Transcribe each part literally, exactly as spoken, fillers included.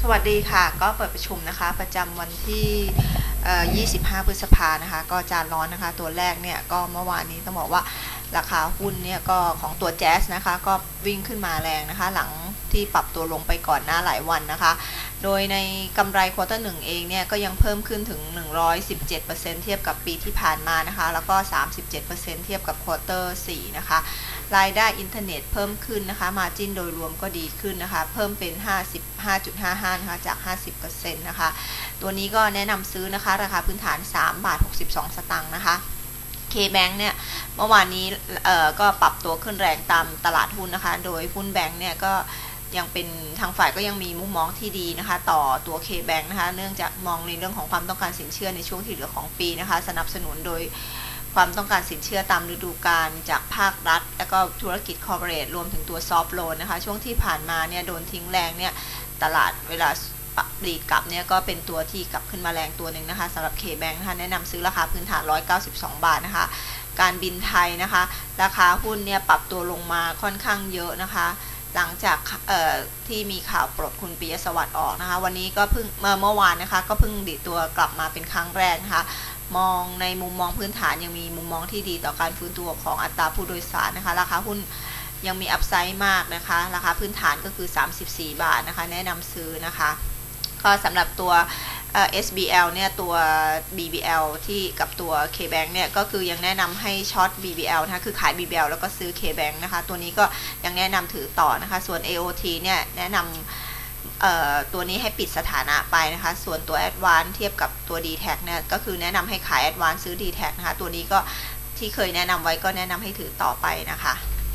สวัสดีค่ะก็เปิดประชุมนะคะประจำวันที่ยี่สิบห้าพฤษภานะคะก็จานร้อนนะคะตัวแรกเนี่ยก็เมื่อวานนี้ต้องบอกว่าราคาหุ้นเนี่ยก็ของตัวแจ๊สนะคะก็วิ่งขึ้นมาแรงนะคะหลังที่ปรับตัวลงไปก่อนหน้าหลายวันนะคะโดยในกำไรควอเตอร์หนึ่งเองเนี่ยก็ยังเพิ่มขึ้นถึง หนึ่งร้อยสิบเจ็ดเปอร์เซ็นต์ เทียบกับปีที่ผ่านมานะคะแล้วก็ สามสิบเจ็ดเปอร์เซ็นต์ เทียบกับควอเตอร์สี่นะคะรายได้อินเทอร์เน็ตเพิ่มขึ้นนะคะ Margin โดยรวมก็ดีขึ้นนะคะเพิ่มเป็น ห้าสิบห้าจุดห้าห้า นะคะจาก ห้าสิบเปอร์เซ็นต์ นะคะตัวนี้ก็แนะนำซื้อนะคะราคาพื้นฐาน สามบาทหกสิบสอง สตางค์นะคะ K-Bank เนี่ยเมื่อวานนี้เอ่อก็ปรับตัวขึ้นแรงตามตลาดหุ้นนะคะโดยหุ้นแบงค์เนี่ยก็ยังเป็นทางฝ่ายก็ยังมีมุมมองที่ดีนะคะต่อตัว K-Bank นะคะเนื่องจากมองในเรื่องของความต้องการสินเชื่อในช่วงที่เหลือของปีนะคะสนับสนุนโดยความต้องการสินเชื่อตามฤดูกาลจากภาครัฐและก็ธุรกิจคอร์ปอเรทรวมถึงตัวซอฟท์โลนนะคะช่วงที่ผ่านมาเนี่ยโดนทิ้งแรงเนี่ยตลาดเวลาปลีกกลับเนี่ยก็เป็นตัวที่กลับขึ้นมาแรงตัวหนึ่งนะคะสำหรับ K-Bank นะคะแนะนำซื้อราคาพื้นฐานหนึ่งร้อยเก้าสิบสองบาทนะคะการบินไทยนะคะราคาหุ้นเนี่ยปรับตัวลงมาค่อนข้างเยอะนะคะหลังจากที่มีข่าวปลดคุณปิยสวัสดิ์ออกนะคะวันนี้ก็เพิ่งเมื่อเมื่อวานนะคะก็เพิ่งดีดตัวกลับมาเป็นครั้งแรกนะคะมองในมุมมองพื้นฐานยังมีมุมมองที่ดีต่อการฟื้นตัวของอัตราผู้โดยสารนะคะราคาหุ้นยังมีอัพไซด์มากนะคะราคาพื้นฐานก็คือสามสิบสี่บาทนะคะแนะนำซื้อนะคะก็สำหรับตัว เอส บี แอล เนี่ยตัว บี บี แอล ที่กับตัว K-Bank เนี่ยก็คือยังแนะนำให้ช็อต บี บี แอล นะคะคือขาย บี บี แอล แล้วก็ซื้อ K-Bank นะคะตัวนี้ก็ยังแนะนำถือต่อนะคะส่วน เอ โอ ที เนี่ยแนะนำตัวนี้ให้ปิดสถานะไปนะคะส่วนตัว Advance เทียบกับตัว ดี แท็ก เนี่ยก็คือแนะนำให้ขาย Advance ซื้อ ดี แท็ก นะคะตัวนี้ก็ที่เคยแนะนำไว้ก็แนะนำให้ถือต่อไปนะคะ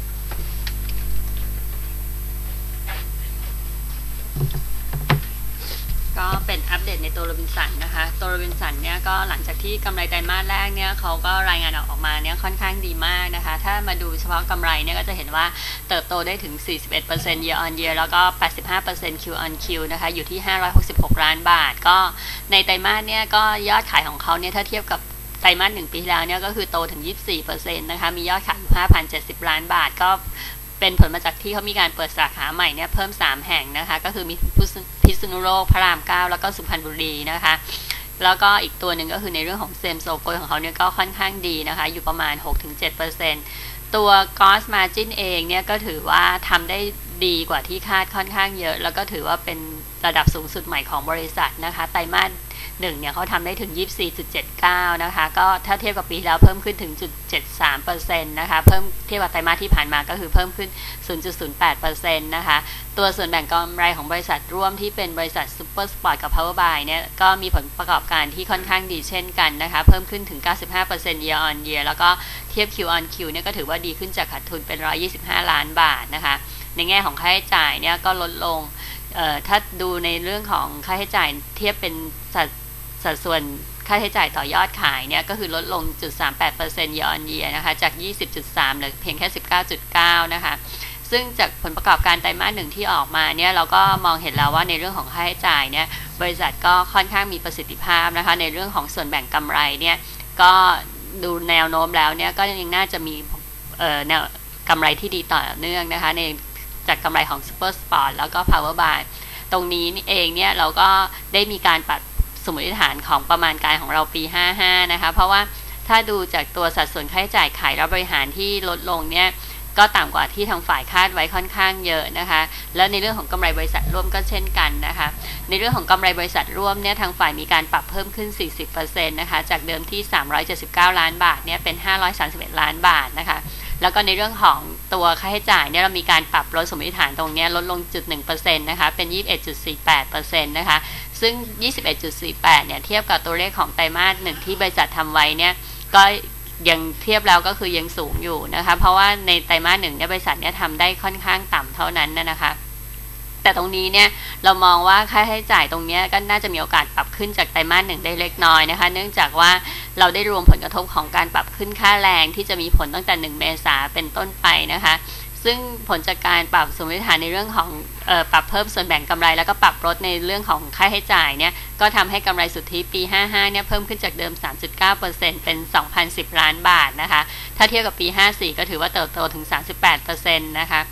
ก็เป็นอัปเดตในตัวโรบินสันนะคะตัวโรบินสันเนี่ยก็หลังจากที่กำไรไตรมาสแรกเนี่ยเขาก็รายงานออกมาเนี่ยค่อนข้างดีมากนะคะถ้ามาดูเฉพาะกำไรเนี่ยก็จะเห็นว่าเติบโตได้ถึง สี่สิบเอ็ดเปอร์เซ็นต์ year on year แล้วก็ แปดสิบห้าเปอร์เซ็นต์ Q on Q นะคะอยู่ที่ห้าร้อยหกสิบหกล้านบาทก็ในไตรมาสเนี่ยก็ยอดขายของเขาเนี่ยถ้าเทียบกับไตรมาสหนึ่งปีที่แล้วเนี่ยก็คือโตถึง ยี่สิบสี่เปอร์เซ็นต์ นะคะมียอดขายอยู่ ห้าพันเจ็ดสิบล้านบาทก็เป็นผลมาจากที่เขามีการเปิดสาขาใหม่เนี่ยเพิ่มสามแห่งนะคะก็คือมีพิษณุโลกพระรามเก้าแล้วก็สุพรรณบุรีนะคะแล้วก็อีกตัวหนึ่งก็คือในเรื่องของเซมโซโกยของเขาเนี่ยก็ค่อนข้างดีนะคะอยู่ประมาณ หกถึงเจ็ดเปอร์เซ็นต์ ตัว Gross Margin เองเนี่ยก็ถือว่าทำได้ดีกว่าที่คาดค่อนข้างเยอะแล้วก็ถือว่าเป็นระดับสูงสุดใหม่ของบริษัทนะคะไตรมาสหนึ่งเนี่ยเขาทำได้ถึง ยี่สิบสี่จุดเจ็ดเก้า นะคะก็ถ้าเทียบกับปีแล้วเพิ่มขึ้นถึง จุดเจ็ดสามเปอร์เซ็นต์ นะคะเพิ่มเทียบกับไตรมาสที่ผ่านมาก็คือเพิ่มขึ้น ศูนย์จุดศูนย์แปดเปอร์เซ็นต์ นะคะตัวส่วนแบ่งกำไรของบริษัทร่วมที่เป็นบริษัท Super Sport กับ Power Buy เนี่ยก็มีผลประกอบการที่ค่อนข้างดีเช่นกันนะคะเพิ่มขึ้นถึง เก้าสิบห้าเปอร์เซ็นต์ year on year แล้วก็เทียบ Q on Q เนี่ยก็ถือว่าดีขึ้นจากขาดทุนเป็น หนึ่งร้อยยี่สิบห้าล้านบาทนะคะในแง่ของค่าใช้จ่ายเนี่ยก็ลดลงถ้าดูในเรื่องของค่าใช้จ่ายเทียบเป็นสัดสัดส่วนค่าใช้จ่ายต่อยอดขายเนี่ยก็คือลดลง จุดสามแปดเปอร์เซ็นต์ year on year นะคะจาก ยี่สิบจุดสาม เหลือเพียงแค่ สิบเก้าจุดเก้า นะคะซึ่งจากผลประกอบการไตรมาสหนึ่งที่ออกมาเนี่ยเราก็มองเห็นแล้วว่าในเรื่องของค่าใช้จ่ายเนี่ยบริษัทก็ค่อนข้างมีประสิทธิภาพนะคะในเรื่องของส่วนแบ่งกำไรเนี่ยก็ดูแนวโน้มแล้วเนี่ยก็ยังน่าจะมีแนวกำไรที่ดีต่อเนื่องนะคะในจากกำไรของ Super Sport แล้วก็ Power Buy ตรงนี้เองเนี่ยเราก็ได้มีการปรับสมมติฐานของประมาณการของเราปีห้าสิบห้านะคะเพราะว่าถ้าดูจากตัวสัดส่วนค่าใช้จ่ายขายและบริหารที่ลดลงเนี่ยก็ต่ำกว่าที่ทางฝ่ายคาดไว้ค่อนข้างเยอะนะคะแล้วในเรื่องของกำไรบริษัทร่วมก็เช่นกันนะคะในเรื่องของกำไรบริษัทร่วมเนี่ยทางฝ่ายมีการปรับเพิ่มขึ้น สี่สิบเปอร์เซ็นต์ นะคะจากเดิมที่สามร้อยเจ็ดสิบเก้าล้านบาทเนี่ยเป็นห้าร้อยสามสิบเอ็ดล้านบาทนะคะแล้วก็ในเรื่องของตัวค่าใช้จ่ายเนี่ยเรามีการปรับลดสมมติฐานตรงนี้ลดลง จุดหนึ่งเปอร์เซ็นต์ นะคะเป็น ยี่สิบเอ็ดจุดสี่แปดเปอร์เซ็นต์ นะคะซึ่ง ยี่สิบเอ็ดจุดสี่แปด เนี่ยเทียบกับตัวเลขของไตรมาสหนึ่งที่บริษัททำไว้เนี่ยก็ยังเทียบแล้วก็คือยังสูงอยู่นะคะเพราะว่าในไตรมาสหนึ่งเนี่ยบริษัทเนี่ยทำได้ค่อนข้างต่ำเท่านั้นนะคะแต่ตรงนี้เนี่ยเรามองว่าค่าใช้จ่ายตรงนี้ก็น่าจะมีโอกาสปรับขึ้นจากไตรมาสหนึ่งได้เล็กน้อยนะคะเนื่องจากว่าเราได้รวมผลกระทบของการปรับขึ้นค่าแรงที่จะมีผลตั้งแต่หนึ่งเมษายนเป็นต้นไปนะคะซึ่งผลจากการปรับสมมติฐานในเรื่องของเอ่อปรับเพิ่มส่วนแบ่งกำไรแล้วก็ปรับลดในเรื่องของค่าใช้จ่ายเนี่ยก็ทำให้กำไรสุทธิปีห้าสิบห้าเนี่ยเพิ่มขึ้นจากเดิม สามจุดเก้าเปอร์เซ็นต์ เป็น สองพันสิบล้านบาทนะคะถ้าเทียบกับปีห้าสิบสี่ก็ถือว่าเติบโตถึง สามสิบแปดเปอร์เซ็นต์ นะคะ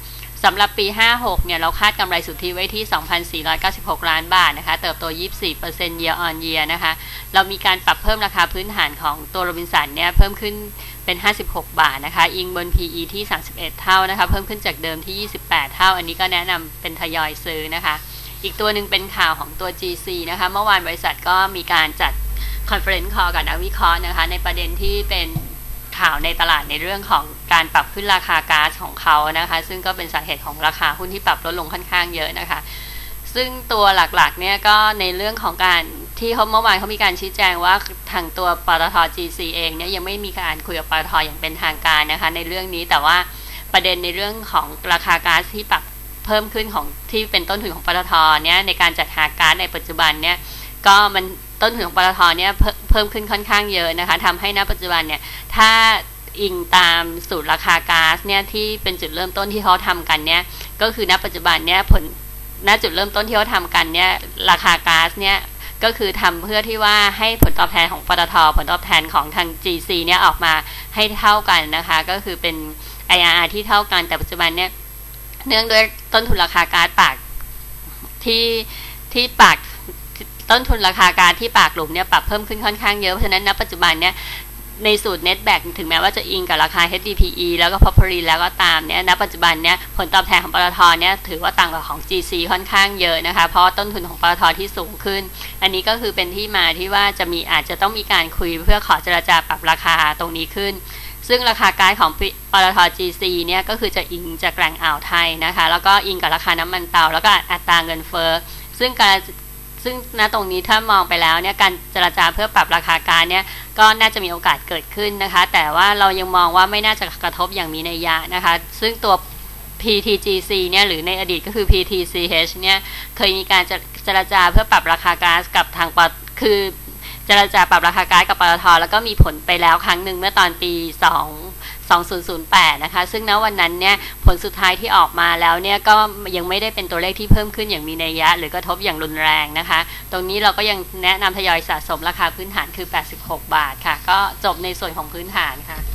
สำหรับปีห้าหกเนี่ยเราคาดกำไรสุทธิไว้ที่ สองพันสี่ร้อยเก้าสิบหก ล้านบาทนะคะเติบโต ยี่สิบสี่เปอร์เซ็นต์ year on year นะคะเรามีการปรับเพิ่มราคาพื้นฐานของตัวโรบินสันเนี่ยเพิ่มขึ้นเป็นห้าสิบหกบาทนะคะอิงบน พี อี ที่สามสิบเอ็ดเท่านะคะเพิ่มขึ้นจากเดิมที่ยี่สิบแปดเท่าอันนี้ก็แนะนำเป็นทยอยซื้อนะคะอีกตัวหนึ่งเป็นข่าวของตัว จี ซี นะคะเมื่อวานบริษัทก็มีการจัดคอนเฟอเรนซ์คอลกับนักวิเคราะห์นะคะในประเด็นที่เป็นข่าวในตลาดในเรื่องของการปรับขึ้นราคาก๊าซของเขานะคะซึ่งก็เป็นสาเหตุของราคาหุ้นที่ปรับลดลงค่อนข้างเยอะนะคะซึ่งตัวหลักๆเนี่ยก็ในเรื่องของการที่เขาเมื่อวานเขามีการชี้แจงว่าทางตัวปตท. จี ซี เองเนี่ยยังไม่มีการคุยกับปตท.อย่างเป็นทางการนะคะในเรื่องนี้แต่ว่าประเด็นในเรื่องของราคาก๊าซที่ปรับเพิ่มขึ้นของที่เป็นต้นทุนของปตท.เนี่ยในการจัดหาก๊าซในปัจจุบันเนี่ยก็มันต้นทุนของปตท.เนี่ยเพิ่มขึ้นค่อนข้างเยอะนะคะทำให้ณปัจจุบันเนี่ยถ้าอิงตามสูตรราคาก๊าซเนี่ยที่เป็นจุดเริ่มต้นที่เขาทำกันเนี่ยก็คือณปัจจุบันเนี่ยผลณจุดเริ่มต้นที่เขาทำกันเนี่ยราคาก๊าซเนี่ยก็คือทำเพื่อที่ว่าให้ผลตอบแทนของปตท.ผลตอบแทนของทาง จี ซี เนี่ยออกมาให้เท่ากันนะคะก็คือเป็น ไอ อาร์ อาร์ ที่เท่ากันแต่ปัจจุบันเนี่ยเนื่องด้วยต้นทุนราคาก๊าซปากที่ที่ปากต้นทุนราคาก๊าซที่ปากหลุมเนี่ยปรับเพิ่มขึ้นค่อนข้างเยอะเพราะฉะนั้นณปัจจุบันเนี่ยในสูตร Netback ถึงแม้ว่าจะอิงกับราคา เอช ดี พี อี แล้วก็ Property แล้วก็ตามเนี่ยณปัจจุบันเนี่ยผลตอบแทนของปตท.เนี่ยถือว่าต่างกับของ จี ซี ค่อนข้างเยอะนะคะเพราะต้นทุนของปตท.ที่สูงขึ้นอันนี้ก็คือเป็นที่มาที่ว่าจะมีอาจจะต้องมีการคุยเพื่อขอเจรจาปรับราคาตรงนี้ขึ้นซึ่งราคาก๊าซของปตท. จี ซี เนี่ยก็คือจะอิงจากแหล่งอ่าวไทยนะคะแล้วก็อิงกับราคาน้ำมันเตาแล้วก็อัตราเงินเฟ้อซึ่งการซึ่งณตรงนี้ถ้ามองไปแล้วเนี่ยการเจรจาเพื่อปรับราคาก๊าซเนี่ยก็น่าจะมีโอกาสเกิดขึ้นนะคะแต่ว่าเรายังมองว่าไม่น่าจะกระทบอย่างมีนัยยะนะคะซึ่งตัว พี ที จี ซี เนี่ยหรือในอดีตก็คือ พี ที ซี เอช เนี่ยเคยมีการเจรจาเพื่อปรับราคาก๊าซกับทางปตคือเจรจาปรับราคาก๊าซกับปตท.แล้วก็มีผลไปแล้วครั้งหนึ่งเมื่อตอนปีสอง สองพันแปดนะคะซึ่งณวันนั้นเนี่ยผลสุดท้ายที่ออกมาแล้วเนี่ยก็ยังไม่ได้เป็นตัวเลขที่เพิ่มขึ้นอย่างมีนัยยะหรือกระทบอย่างรุนแรงนะคะตรงนี้เราก็ยังแนะนำทยอยสะสมราคาพื้นฐานคือแปดสิบหกบาทค่ะก็จบในส่วนของพื้นฐานค่ะ